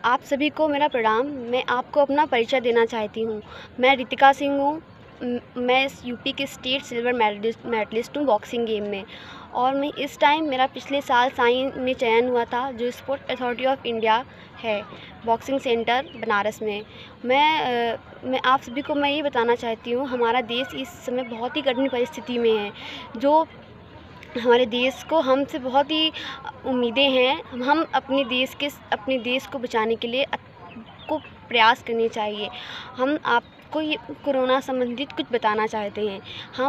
आप सभी को मेरा प्रणाम। मैं आपको अपना परिचय देना चाहती हूँ। मैं रितिका सिंह हूँ। मैं यूपी के स्टेट सिल्वर मेडलिस्ट हूँ बॉक्सिंग गेम में। और मैं इस टाइम मेरा पिछले साल साइन में चयन हुआ था, जो स्पोर्ट अथॉरिटी ऑफ इंडिया है बॉक्सिंग सेंटर बनारस में। मैं आप सभी को ये बताना चाहती हूँ, हमारा देश इस समय बहुत ही कठिन परिस्थिति में है। जो हमारे देश को हमसे बहुत ही उम्मीदें हैं। हम अपने देश को बचाने के लिए को प्रयास करने चाहिए। हम आपको ये कोरोना संबंधित कुछ बताना चाहते हैं।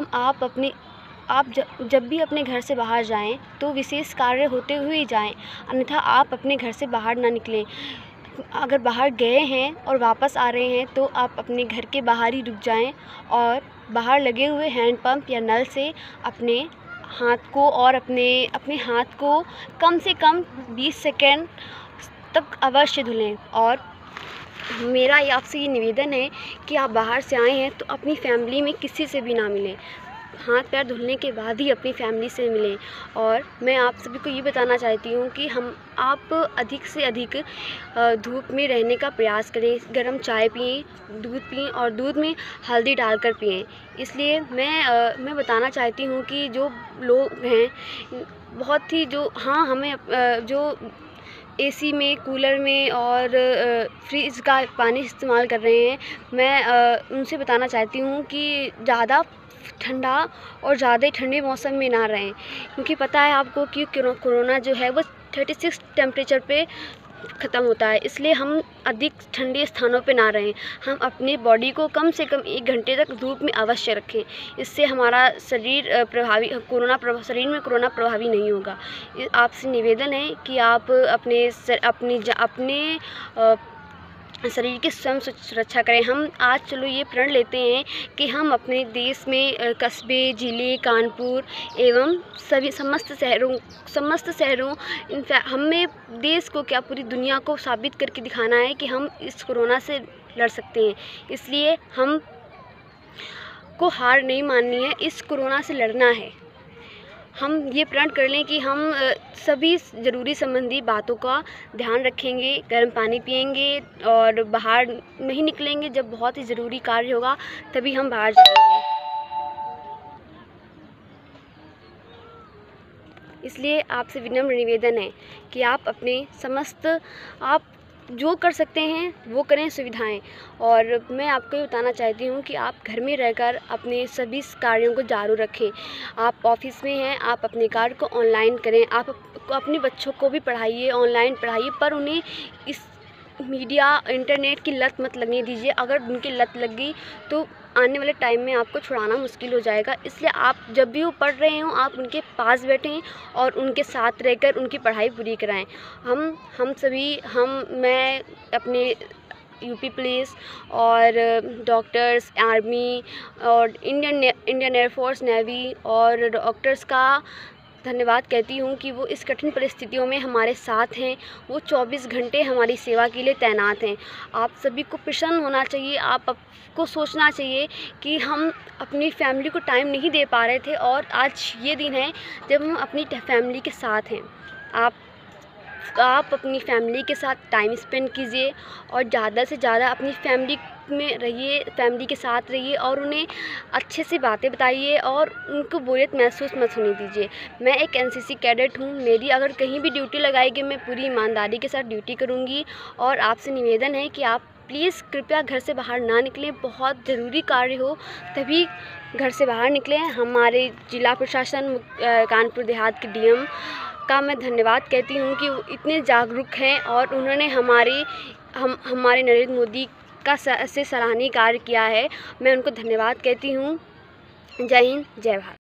आप जब भी अपने घर से बाहर जाएं तो विशेष कार्य होते हुए ही जाएं, अन्यथा आप अपने घर से बाहर ना निकलें। अगर बाहर गए हैं और वापस आ रहे हैं तो आप अपने घर के बाहर ही रुक जाएं और बाहर लगे हुए हैंडपंप या नल से अपने हाथ को और अपने हाथ को कम से कम 20 सेकेंड तक अवश्य धुलें। और मेरा आपसे ये निवेदन है कि आप बाहर से आए हैं तो अपनी फैमिली में किसी से भी ना मिलें। हाथ पैर धुलने के बाद ही अपनी फैमिली से मिलें। और मैं आप सभी को ये बताना चाहती हूँ कि आप अधिक से अधिक धूप में रहने का प्रयास करें। गर्म चाय पिएं, दूध पिएं और दूध में हल्दी डालकर पिएं। इसलिए मैं बताना चाहती हूँ कि जो लोग हैं बहुत ही हमें जो एसी में, कूलर में और फ्रिज का पानी इस्तेमाल कर रहे हैं, मैं उनसे बताना चाहती हूँ कि ज़्यादा ठंडा और ज़्यादा ठंडे मौसम में ना रहें, क्योंकि पता है आपको कि कोरोना जो है वो 36 टेम्परेचर पे ख़त्म होता है। इसलिए हम अधिक ठंडे स्थानों पे ना रहें। हम अपने बॉडी को कम से कम 1 घंटे तक धूप में अवश्य रखें। इससे हमारा शरीर शरीर में कोरोना प्रभावी नहीं होगा। आपसे निवेदन है कि आप अपने शरीर की स्वयं सुरक्षा करें। हम आज चलो ये प्रण लेते हैं कि हम अपने देश में कस्बे, ज़िले, कानपुर एवं समस्त शहरों हमें देश को क्या पूरी दुनिया को साबित करके दिखाना है कि हम इस कोरोना से लड़ सकते हैं। इसलिए हम को हार नहीं माननी है, इस कोरोना से लड़ना है। हम ये प्रण कर लें कि हम सभी ज़रूरी संबंधी बातों का ध्यान रखेंगे, गर्म पानी पिएंगे और बाहर नहीं निकलेंगे। जब बहुत ही ज़रूरी कार्य होगा तभी हम बाहर जाएंगे। इसलिए आपसे विनम्र निवेदन है कि आप जो कर सकते हैं वो करें सुविधाएं। और मैं आपको ये बताना चाहती हूँ कि आप घर में रहकर अपने सभी कार्यों को जारी रखें। आप ऑफिस में हैं, आप अपने कार्य को ऑनलाइन करें। आप अपने बच्चों को भी पढ़ाइए, ऑनलाइन पढ़ाइए, पर उन्हें इस मीडिया, इंटरनेट की लत मत लगने दीजिए। अगर उनकी लत लग गई तो आने वाले टाइम में आपको छुड़ाना मुश्किल हो जाएगा। इसलिए आप जब भी वो पढ़ रहे हों, आप उनके पास बैठें और उनके साथ रहकर उनकी पढ़ाई पूरी कराएं। मैं अपने यूपी पुलिस और डॉक्टर्स, आर्मी और इंडियन एयरफोर्स, नेवी और डॉक्टर्स का धन्यवाद कहती हूँ कि वो इस कठिन परिस्थितियों में हमारे साथ हैं। वो 24 घंटे हमारी सेवा के लिए तैनात हैं। आप सभी को प्रसन्न होना चाहिए। आपको सोचना चाहिए कि हम अपनी फैमिली को टाइम नहीं दे पा रहे थे और आज ये दिन है जब हम अपनी फैमिली के साथ हैं। आप अपनी फैमिली के साथ टाइम स्पेंड कीजिए और ज़्यादा से ज़्यादा अपनी फैमिली में रहिए, फैमिली के साथ रहिए और उन्हें अच्छे से बातें बताइए और उनको बोरियत महसूस मत होने दीजिए। मैं एक एनसीसी कैडेट हूँ। मेरी अगर कहीं भी ड्यूटी लगाएगी, मैं पूरी ईमानदारी के साथ ड्यूटी करूँगी। और आपसे निवेदन है कि आप प्लीज़ कृपया घर से बाहर ना निकलें। बहुत ज़रूरी कार्य हो तभी घर से बाहर निकलें। हमारे जिला प्रशासन, कानपुर देहात के डीएम का मैं धन्यवाद कहती हूँ कि वो इतने जागरूक हैं और उन्होंने हमारे नरेंद्र मोदी का से सराहनीय कार्य किया है। मैं उनको धन्यवाद कहती हूँ। जय हिंद, जय भारत।